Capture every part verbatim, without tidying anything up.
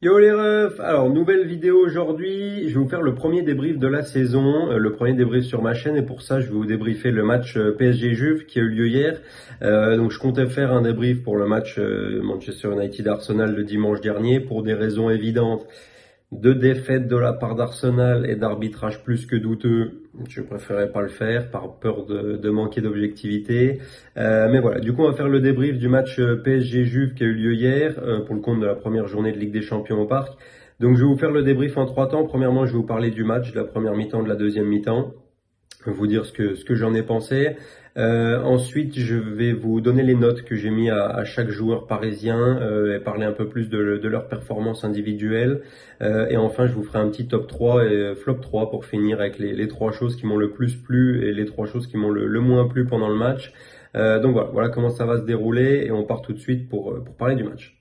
Yo les refs, alors nouvelle vidéo aujourd'hui, je vais vous faire le premier débrief de la saison, euh, le premier débrief sur ma chaîne et pour ça je vais vous débriefer le match euh, P S G-Juve qui a eu lieu hier. Euh, donc je comptais faire un débrief pour le match euh, Manchester United-Arsenal le dimanche dernier pour des raisons évidentes. Deux défaites de la part d'Arsenal et d'arbitrage plus que douteux, je préférais pas le faire par peur de, de manquer d'objectivité. Euh, mais voilà, du coup on va faire le débrief du match P S G-Juve qui a eu lieu hier euh, pour le compte de la première journée de Ligue des Champions au Parc. Donc je vais vous faire le débrief en trois temps. Premièrement, je vais vous parler du match, de la première mi-temps, de la deuxième mi-temps. Vous dire ce que ce que j'en ai pensé. Euh, ensuite, je vais vous donner les notes que j'ai mis à, à chaque joueur parisien euh, et parler un peu plus de, de leur performance individuelle. Euh, et enfin, je vous ferai un petit top trois et flop trois pour finir avec les, les trois choses qui m'ont le plus plu et les trois choses qui m'ont le, le moins plu pendant le match. Euh, donc voilà, voilà comment ça va se dérouler et on part tout de suite pour, pour parler du match.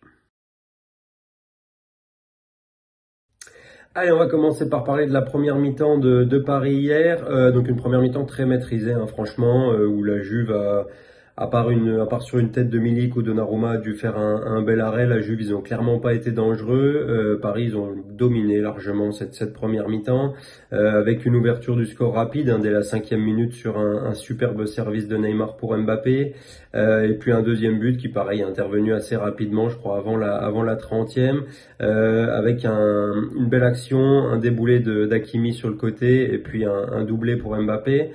Allez, on va commencer par parler de la première mi-temps de, de Paris hier. Euh, donc une première mi-temps très maîtrisée, hein, franchement, euh, où la Juve a, à part une, à part sur une tête de Milik ou Donnarumma a dû faire un, un bel arrêt. La Juve, ils ont clairement pas été dangereux. Euh, Paris, ils ont dominé largement cette, cette première mi-temps, euh, avec une ouverture du score rapide, hein, dès la cinquième minute sur un, un superbe service de Neymar pour Mbappé. Euh, et puis un deuxième but qui, pareil, est intervenu assez rapidement, je crois, avant la, avant la trentième, euh, avec un, une belle action, un déboulé de d'Hakimi sur le côté et puis un, un doublé pour Mbappé.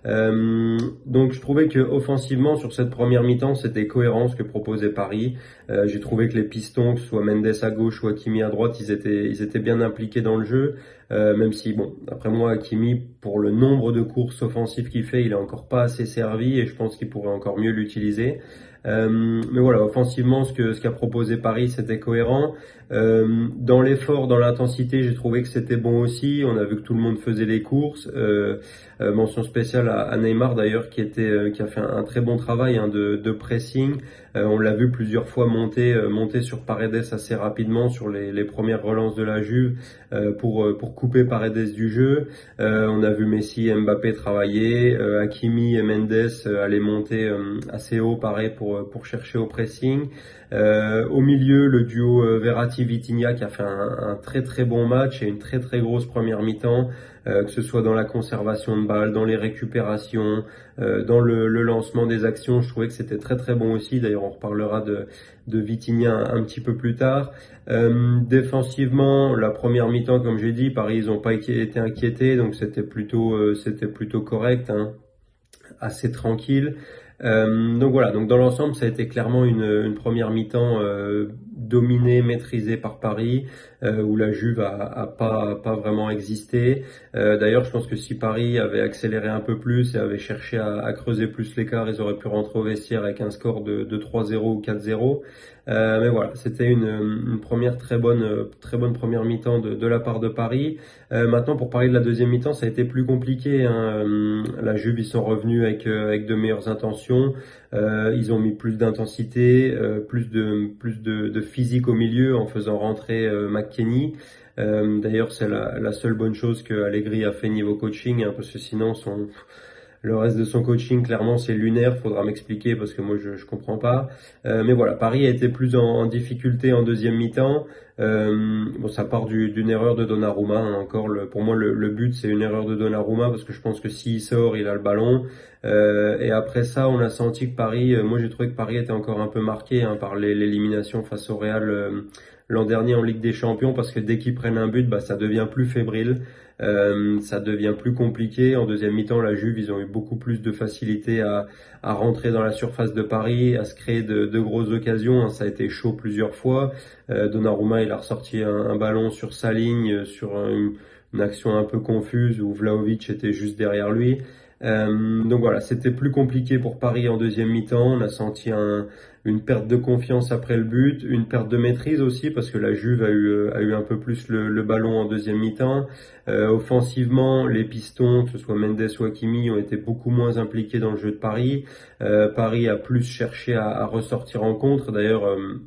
Euh, donc je trouvais que offensivement sur cette première mi-temps c'était cohérent ce que proposait Paris. Euh, j'ai trouvé que les pistons, que ce soit Mendes à gauche ou Hakimi à droite, ils étaient ils étaient bien impliqués dans le jeu. Euh, même si bon, après moi Hakimi, pour le nombre de courses offensives qu'il fait, il est encore pas assez servi et je pense qu'il pourrait encore mieux l'utiliser. Euh, mais voilà, offensivement, ce que ce qu'a proposé Paris, c'était cohérent. Euh, dans l'effort, dans l'intensité, j'ai trouvé que c'était bon aussi. On a vu que tout le monde faisait les courses. Euh, euh, mention spéciale à, à Neymar d'ailleurs, qui était, euh, qui a fait un, un très bon travail hein, de, de pressing. Euh, on l'a vu plusieurs fois monter, euh, monter sur Paredes assez rapidement sur les, les premières relances de la Juve euh, pour pour couper Paredes du jeu. Euh, on a vu Messi et Mbappé travailler, euh, Hakimi et Mendes euh, aller monter euh, assez haut, pareil pour pour chercher au pressing. Euh, au milieu, le duo euh, Verratti-Vitinha qui a fait un, un très très bon match et une très très grosse première mi-temps, euh, que ce soit dans la conservation de balles, dans les récupérations, euh, dans le, le lancement des actions. Je trouvais que c'était très très bon aussi. D'ailleurs, on reparlera de, de Vitinha un, un petit peu plus tard. Euh, défensivement, la première mi-temps, comme j'ai dit, Paris, ils n'ont pas été inquiétés, donc c'était plutôt, euh, c'était plutôt correct, hein, assez tranquille. Euh, donc voilà, donc dans l'ensemble, ça a été clairement une, une première mi-temps euh, dominée, maîtrisée par Paris, euh, où la Juve a, a pas, pas vraiment existé. Euh, D'ailleurs, je pense que si Paris avait accéléré un peu plus et avait cherché à, à creuser plus l'écart, ils auraient pu rentrer au vestiaire avec un score de, de trois zéro ou quatre zéro. Euh, mais voilà, c'était une, une première très bonne, très bonne première mi-temps de, de la part de Paris. Euh, maintenant, pour parler de la deuxième mi-temps, ça a été plus compliqué, hein. La Juve, ils sont revenus avec, avec de meilleures intentions. Euh, ils ont mis plus d'intensité, euh, plus de plus de, de physique au milieu en faisant rentrer euh, McKennie. Euh, D'ailleurs, c'est la, la seule bonne chose que Allegri a fait niveau coaching, hein, parce que sinon son le reste de son coaching, clairement, c'est lunaire. Faudra m'expliquer parce que moi, je, je comprends pas. Euh, mais voilà, Paris a été plus en, en difficulté en deuxième mi-temps. Euh, bon, ça part du, d'une erreur de Donnarumma. Hein, encore, le, pour moi, le, le but, c'est une erreur de Donnarumma parce que je pense que s'il sort, il a le ballon. Euh, et après ça, on a senti que Paris, euh, moi, j'ai trouvé que Paris était encore un peu marqué hein, par les, l'élimination face au Real euh, l'an dernier en Ligue des Champions, parce que dès qu'ils prennent un but, bah, ça devient plus fébrile. Euh, ça devient plus compliqué. En deuxième mi-temps, la Juve, ils ont eu beaucoup plus de facilité à, à rentrer dans la surface de Paris, à se créer de, de grosses occasions. Ça a été chaud plusieurs fois. Euh, Donnarumma, il a ressorti un, un ballon sur sa ligne, sur une, une action un peu confuse où Vlahovic était juste derrière lui. Euh, donc voilà, c'était plus compliqué pour Paris en deuxième mi-temps. On a senti un, une perte de confiance après le but, une perte de maîtrise aussi parce que la Juve a eu, a eu un peu plus le, le ballon en deuxième mi-temps. Euh, offensivement, les pistons, que ce soit Mendes ou Hakimi, ont été beaucoup moins impliqués dans le jeu de Paris. Euh, Paris a plus cherché à, à ressortir en contre. D'ailleurs, euh,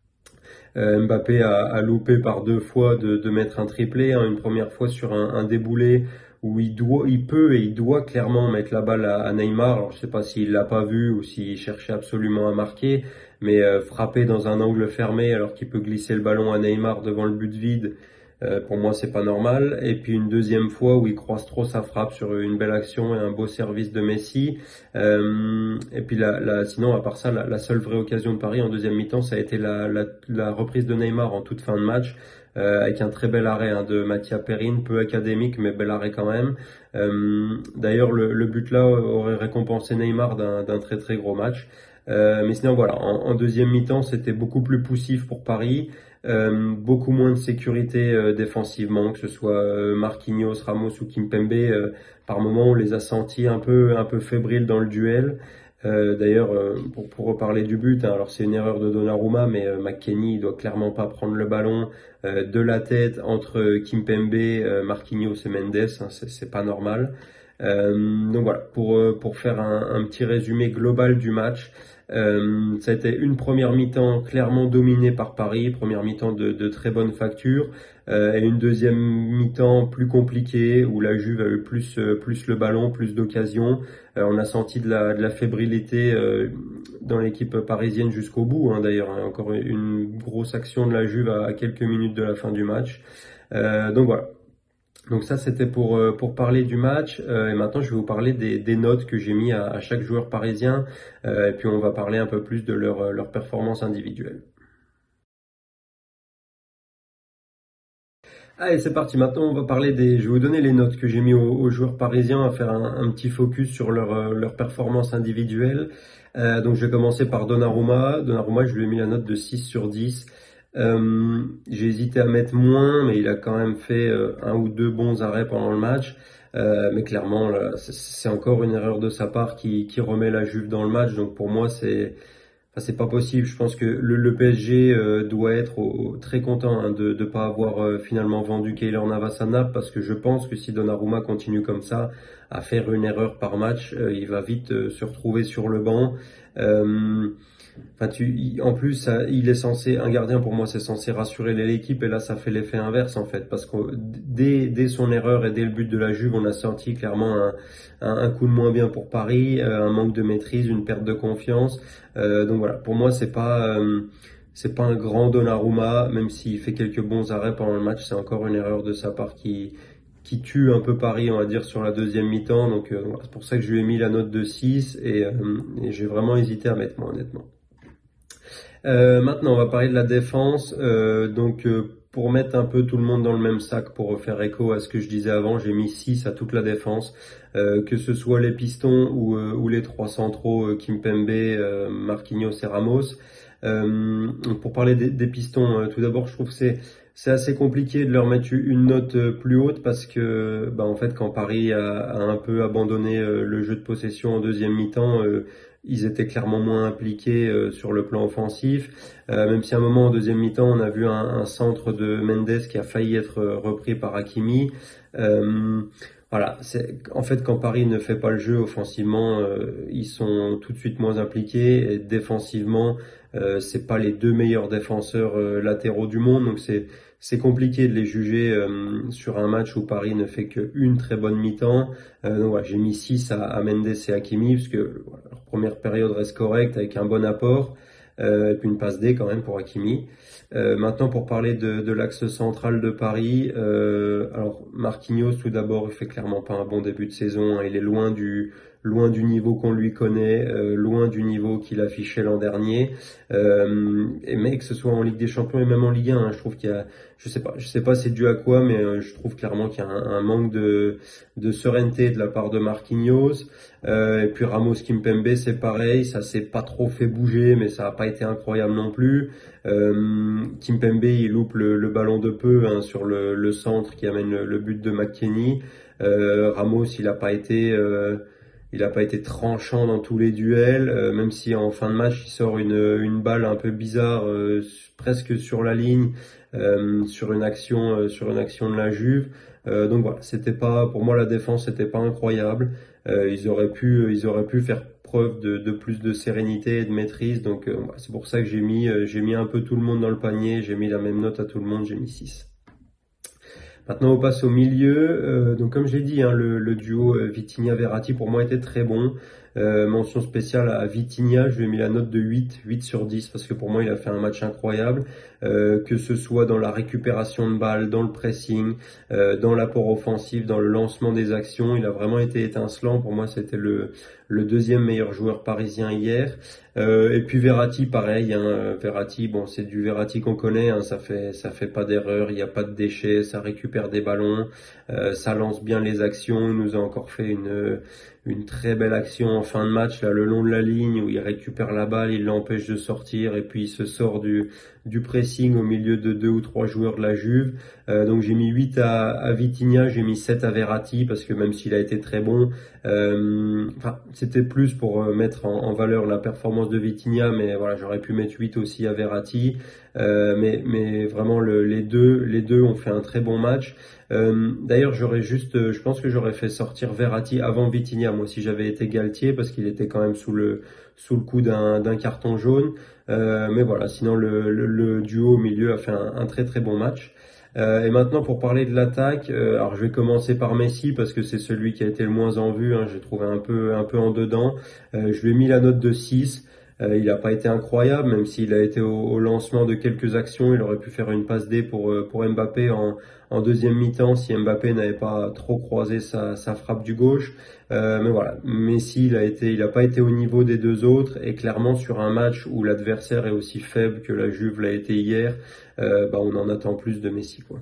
euh, Mbappé a, a loupé par deux fois de, de mettre un triplé, hein, une première fois sur un, un déboulé où il doit, il peut et il doit clairement mettre la balle à, à Neymar. Alors je sais pas s'il l'a pas vu ou s'il cherchait absolument à marquer, mais euh, frapper dans un angle fermé alors qu'il peut glisser le ballon à Neymar devant le but vide, euh, pour moi c'est pas normal. Et puis une deuxième fois où il croise trop sa frappe sur une belle action et un beau service de Messi. Euh, et puis la, la, sinon à part ça, la, la seule vraie occasion de Paris en deuxième mi-temps, ça a été la, la, la reprise de Neymar en toute fin de match. Euh, avec un très bel arrêt hein, de Mathia Perrine, peu académique mais bel arrêt quand même. Euh, D'ailleurs le, le but là aurait récompensé Neymar d'un d'un très très gros match. Euh, mais sinon voilà, en, en deuxième mi-temps c'était beaucoup plus poussif pour Paris, euh, beaucoup moins de sécurité euh, défensivement, que ce soit euh, Marquinhos, Ramos ou Kimpembe. Euh, par moments on les a sentis un peu un peu fébriles dans le duel. Euh, D'ailleurs, euh, pour, pour reparler du but, hein, alors c'est une erreur de Donnarumma, mais euh, McKennie il doit clairement pas prendre le ballon euh, de la tête entre Kimpembe, euh, Marquinhos et Mendes, hein, c'est pas normal. Euh, donc voilà, pour, euh, pour faire un, un petit résumé global du match, euh, ça a été une première mi-temps clairement dominée par Paris, première mi-temps de, de très bonne facture, euh, et une deuxième mi-temps plus compliquée où la Juve a eu plus, euh, plus le ballon, plus d'occasions. Euh, on a senti de la, de la fébrilité euh, dans l'équipe parisienne jusqu'au bout, hein, d'ailleurs, hein, encore une grosse action de la Juve à, à quelques minutes de la fin du match. Euh, donc voilà. Donc ça c'était pour euh, pour parler du match, euh, et maintenant je vais vous parler des, des notes que j'ai mis à, à chaque joueur parisien, euh, et puis on va parler un peu plus de leur leur performance individuelle. Allez, c'est parti. Maintenant, on va parler des. Je vais vous donner les notes que j'ai mis aux, aux joueurs parisiens, à faire un, un petit focus sur leur euh, leur performance individuelle. Euh, donc, je vais commencer par Donnarumma. Donnarumma, je lui ai mis la note de six sur dix. Euh, j'ai hésité à mettre moins, mais il a quand même fait euh, un ou deux bons arrêts pendant le match. Euh, mais clairement, là, c'est c'est encore une erreur de sa part qui qui remet la Juve dans le match. Donc, pour moi, c'est Enfin, c'est pas possible. Je pense que le, le P S G euh, doit être au- très content hein, de ne pas avoir euh, finalement vendu Keylor Navas à Naples, parce que je pense que si Donnarumma continue comme ça à faire une erreur par match, euh, il va vite euh, se retrouver sur le banc. Euh, Enfin, tu, il- en plus, ça- il est censé, un gardien pour moi, c'est censé rassurer l'équipe, et là, ça fait l'effet inverse en fait, parce que dès, dès son erreur et dès le but de la Juve, on a senti clairement un, un, un coup de moins bien pour Paris, euh, un manque de maîtrise, une perte de confiance. Euh, donc voilà, pour moi, c'est pas, euh, c'est pas un grand Donnarumma, même s'il fait quelques bons arrêts pendant le match, c'est encore une erreur de sa part qui qui tue un peu Paris, on va dire, sur la deuxième mi-temps. Donc euh, voilà, c'est pour ça que je lui ai mis la note de six, et, euh, et j'ai vraiment hésité à mettre moi, honnêtement. Euh, maintenant, on va parler de la défense. Euh, donc, euh, pour mettre un peu tout le monde dans le même sac, pour faire écho à ce que je disais avant, j'ai mis six à toute la défense, euh, que ce soit les pistons ou, euh, ou les trois centraux, euh, Kimpembe, euh, Marquinhos et Ramos. Euh, pour parler des, des pistons, euh, tout d'abord, je trouve que c'est c'est assez compliqué de leur mettre une note euh, plus haute, parce que, bah, en fait, quand Paris a, a un peu abandonné euh, le jeu de possession en deuxième mi-temps, euh, ils étaient clairement moins impliqués euh, sur le plan offensif. Euh, même si à un moment en deuxième mi-temps, on a vu un, un centre de Mendes qui a failli être euh, repris par Hakimi. Euh, voilà, c'est en fait quand Paris ne fait pas le jeu offensivement, euh, ils sont tout de suite moins impliqués, et défensivement, euh, c'est pas les deux meilleurs défenseurs euh, latéraux du monde, donc c'est c'est compliqué de les juger euh, sur un match où Paris ne fait qu'une très bonne mi-temps. Euh, donc voilà, j'ai mis six à, à Mendes et Hakimi, parce que voilà, leur première période reste correcte avec un bon apport, euh, et puis une passe D quand même pour Hakimi. Euh, maintenant, pour parler de, de l'axe central de Paris, euh, alors Marquinhos tout d'abord, il fait clairement pas un bon début de saison, hein. Il est loin du loin du niveau qu'on lui connaît, euh, loin du niveau qu'il affichait l'an dernier. Euh, et mais que ce soit en Ligue des Champions et même en Ligue un, hein, je trouve qu'il y a, je sais pas, je sais pas c'est dû à quoi, mais euh, je trouve clairement qu'il y a un, un manque de de sérénité de la part de Marquinhos. Euh, et puis Ramos Kimpembe, c'est pareil, ça s'est pas trop fait bouger, mais ça a pas été incroyable non plus. Euh, Kimpembe, il loupe le, le ballon de peu hein, sur le, le centre qui amène le, le but de McKennie. Euh, Ramos, il a pas été, euh, il a pas été tranchant dans tous les duels, euh, même si en fin de match, il sort une, une balle un peu bizarre, euh, presque sur la ligne, euh, sur une action, euh, sur une action de la Juve. Euh, donc voilà, c'était pas, pour moi la défense, c'était pas incroyable. Euh, ils auraient pu, ils auraient pu faire preuve de, de plus de sérénité et de maîtrise. Donc euh, c'est pour ça que j'ai mis, euh, j'ai mis un peu tout le monde dans le panier. J'ai mis la même note à tout le monde. J'ai mis six. Maintenant, on passe au milieu. Euh, donc, comme j'ai dit, hein, le, le duo euh, Vitinha-Verratti pour moi était très bon. Euh, mention spéciale à Vitinha, je lui ai mis la note de huit, huit sur dix parce que pour moi il a fait un match incroyable, euh, que ce soit dans la récupération de balles, dans le pressing, euh, dans l'apport offensif, dans le lancement des actions, il a vraiment été étincelant. Pour moi c'était le, le deuxième meilleur joueur parisien hier. Euh, et puis Verratti pareil, hein, Verratti bon c'est du Verratti qu'on connaît, hein, ça fait ça fait pas d'erreur, il n'y a pas de déchets, ça récupère des ballons, euh, ça lance bien les actions, il nous a encore fait une une très belle action en fin de match, là, le long de la ligne, où il récupère la balle, il l'empêche de sortir, et puis il se sort du, du pressing au milieu de deux ou trois joueurs de la Juve. Euh, donc j'ai mis huit à, à Vitinha, j'ai mis sept à Verratti, parce que même s'il a été très bon, euh, enfin, c'était plus pour mettre en, en valeur la performance de Vitinha, mais voilà, j'aurais pu mettre huit aussi à Verratti. Euh, mais, mais vraiment le, les deux, les deux ont fait un très bon match. Euh, D'ailleurs, j'aurais juste, je pense que j'aurais fait sortir Verratti avant Vitinha, moi si j'avais été Galtier, parce qu'il était quand même sous le sous le coup d'un d'un carton jaune. Euh, mais voilà, sinon le, le, le duo au milieu a fait un, un très très bon match. Euh, et maintenant pour parler de l'attaque, euh, alors je vais commencer par Messi parce que c'est celui qui a été le moins en vue. Hein, j'ai trouvé un peu un peu en dedans. Euh, je lui ai mis la note de six. Euh, il n'a pas été incroyable, même s'il a été au, au lancement de quelques actions. Il aurait pu faire une passe D pour, pour Mbappé en, en deuxième mi-temps si Mbappé n'avait pas trop croisé sa, sa frappe du gauche. Euh, mais voilà, Messi, il a été, il n'a pas été au niveau des deux autres. Et clairement, sur un match où l'adversaire est aussi faible que la Juve l'a été hier, euh, bah, on en attend plus de Messi, quoi.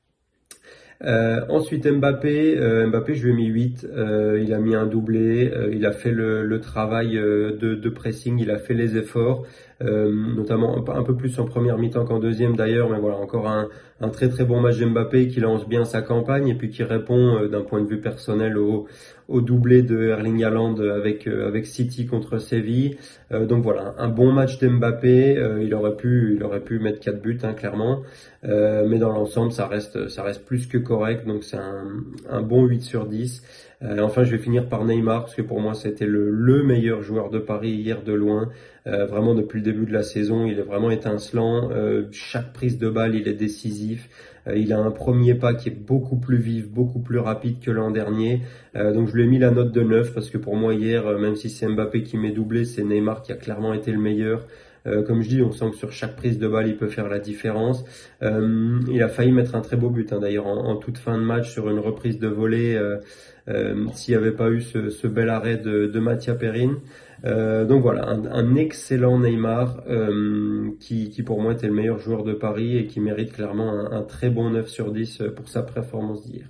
Euh, ensuite Mbappé, euh, Mbappé je lui ai mis huit, euh, il a mis un doublé, euh, il a fait le, le travail euh, de, de pressing, il a fait les efforts, euh, notamment un, un peu plus en première mi-temps qu'en deuxième d'ailleurs, mais voilà, encore un, un très très bon match d'Mbappé qui lance bien sa campagne et puis qui répond euh, d'un point de vue personnel au, au doublé de Erling Haaland avec, euh, avec City contre Séville. Euh, donc voilà, un bon match d'Mbappé, euh, il aurait pu, il aurait pu mettre quatre buts, hein, clairement. Euh, mais dans l'ensemble, ça reste, ça reste plus que correct, donc c'est un, un bon huit sur dix. Euh, enfin, je vais finir par Neymar, parce que pour moi, c'était le, le meilleur joueur de Paris hier de loin. Euh, vraiment, depuis le début de la saison, il est vraiment étincelant. Euh, chaque prise de balle, il est décisif. Euh, il a un premier pas qui est beaucoup plus vif, beaucoup plus rapide que l'an dernier. Euh, donc, je lui ai mis la note de neuf, parce que pour moi, hier, même si c'est Mbappé qui m'est doublé, c'est Neymar qui a clairement été le meilleur. Euh, comme je dis, on sent que sur chaque prise de balle, il peut faire la différence. Euh, il a failli mettre un très beau but, hein, d'ailleurs, en, en toute fin de match sur une reprise de volée, euh, euh, s'il n'y avait pas eu ce, ce bel arrêt de, de Mathia Perrin. Euh, donc voilà, un, un excellent Neymar euh, qui, qui pour moi était le meilleur joueur de Paris et qui mérite clairement un, un très bon neuf sur dix pour sa performance d'hier.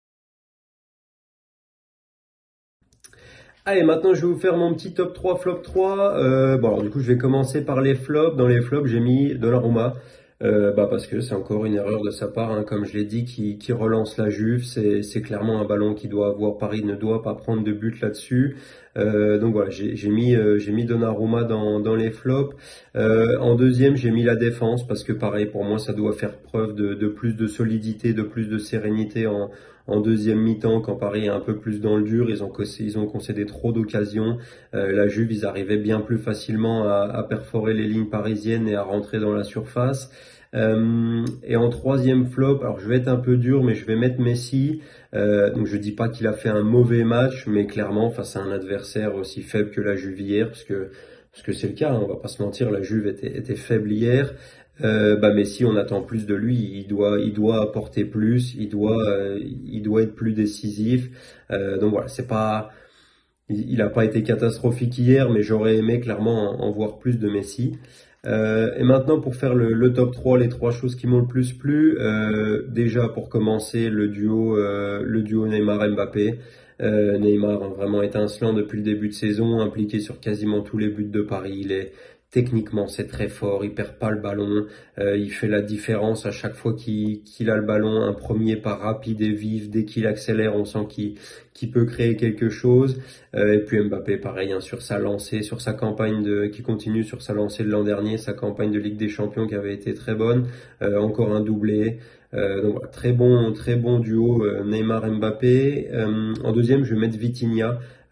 Allez, maintenant je vais vous faire mon petit top trois, flop trois. Euh, bon, alors du coup, je vais commencer par les flops. Dans les flops, j'ai mis Donnarumma. Euh, bah parce que c'est encore une erreur de sa part, hein, comme je l'ai dit, qui, qui relance la Juve. C'est, c'est clairement un ballon qui doit avoir. Paris ne doit pas prendre de but là-dessus. Euh, donc voilà, j'ai, j'ai mis, euh, j'ai mis Donnarumma dans, dans les flops. Euh, en deuxième, j'ai mis la défense parce que pareil, pour moi, ça doit faire preuve de, de plus de solidité, de plus de sérénité en, en deuxième mi-temps quand Paris est un peu plus dans le dur. Ils ont, ils ont concédé trop d'occasions. Euh, la Juve, ils arrivaient bien plus facilement à, à perforer les lignes parisiennes et à rentrer dans la surface. Euh, et en troisième flop, alors je vais être un peu dur, mais je vais mettre Messi. Euh, donc je dis pas qu'il a fait un mauvais match, mais clairement face à un adversaire aussi faible que la Juve hier, parce que parce que c'est le cas, hein, on va pas se mentir, la Juve était, était faible hier. Euh, bah Messi, on attend plus de lui. Il doit, il doit apporter plus. Il doit, euh, il doit être plus décisif. Euh, donc voilà, c'est pas, il n'a pas été catastrophique hier, mais j'aurais aimé clairement en, en voir plus de Messi. Euh, et maintenant, pour faire le, le top trois, les trois choses qui m'ont le plus plu, euh, déjà pour commencer, le duo, euh, le duo Neymar-Mbappé. Euh, Neymar a vraiment étincelant depuis le début de saison, impliqué sur quasiment tous les buts de Paris. Il est techniquement, c'est très fort, il perd pas le ballon, euh, il fait la différence à chaque fois qu'il qu'il a le ballon, un premier pas rapide et vif, dès qu'il accélère, on sent qu'il qu'il peut créer quelque chose. Euh, et puis Mbappé, pareil, hein, sur sa lancée, sur sa campagne de, qui continue sur sa lancée de l'an dernier, sa campagne de Ligue des Champions qui avait été très bonne, euh, encore un doublé. Euh, donc voilà, très bon, très bon duo euh, Neymar-Mbappé. Euh, en deuxième, je vais mettre Vitinha.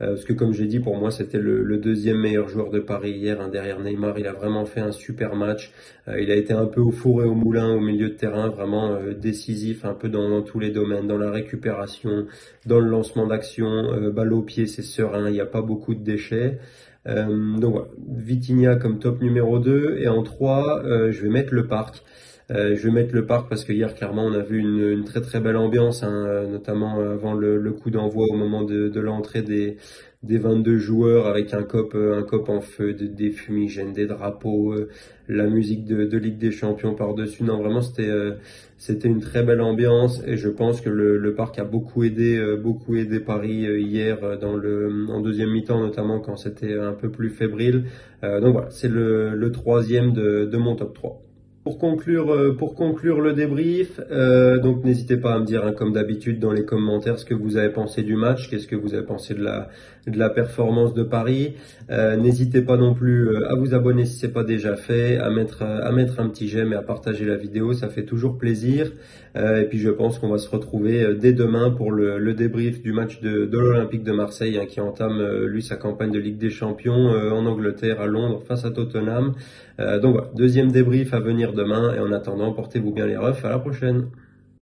Euh, parce que comme j'ai dit, pour moi, c'était le, le deuxième meilleur joueur de Paris hier, hein, derrière Neymar. Il a vraiment fait un super match. Euh, il a été un peu au four et au moulin au milieu de terrain, vraiment euh, décisif un peu dans, dans tous les domaines, dans la récupération, dans le lancement d'action, euh, balle au pied, c'est serein, il n'y a pas beaucoup de déchets. Euh, donc voilà, Vitinha comme top numéro deux, et en trois, euh, je vais mettre le Parc. Euh, je vais mettre le Parc parce que hier, clairement, on a vu une, une très très belle ambiance, hein, notamment avant le, le coup d'envoi au moment de, de l'entrée des, des vingt-deux joueurs, avec un cop, un cop en feu, de, des fumigènes, des drapeaux, euh, la musique de, de Ligue des Champions par-dessus. Non, vraiment, c'était euh, c'était une très belle ambiance, et je pense que le, le Parc a beaucoup aidé, euh, beaucoup aidé Paris euh, hier euh, dans le, en deuxième mi-temps, notamment quand c'était un peu plus fébrile. Euh, donc voilà, c'est le, le troisième de, de mon top trois. Pour conclure, euh, pour conclure le débrief, euh, donc n'hésitez pas à me dire, hein, comme d'habitude, dans les commentaires ce que vous avez pensé du match, qu'est-ce que vous avez pensé de la de la performance de Paris. Euh, n'hésitez pas non plus euh, à vous abonner si c'est pas déjà fait, à mettre euh, à mettre un petit j'aime et à partager la vidéo, ça fait toujours plaisir. Euh, et puis je pense qu'on va se retrouver euh, dès demain pour le, le débrief du match de, de l'Olympique de Marseille, hein, qui entame euh, lui sa campagne de Ligue des Champions euh, en Angleterre, à Londres, face à Tottenham. Euh, donc voilà, deuxième débrief à venir demain, et en attendant, portez-vous bien les refs, à la prochaine.